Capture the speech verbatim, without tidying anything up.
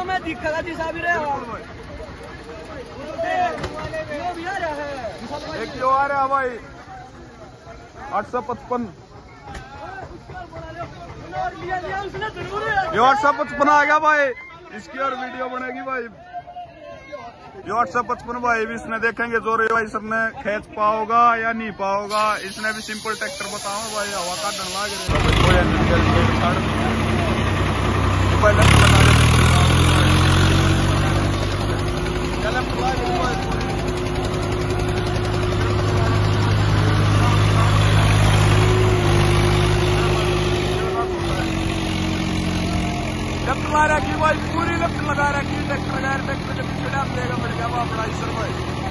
मैं दिखेगा दिशा भी रहे एक जो आ रहा है भाई आठ सौ पचपन ये आठ सौ पचपन आ गया भाई। इसकी और वीडियो बनेगी भाई। ये आठ सौ पचपन भाई भी इसने देखेंगे जोर भाई सबने खेच पाओगा या नहीं पाओगा। इसने भी सिंपल ट्रैक्टर बताओ भाई हवा का डर लाग लेफ्ट लगा रखी भाई पूरी लेफ्ट लगा रखी ट्रैक्टर ट्रैक्टर के पीछे डाल देगा बढ़ गया भाई।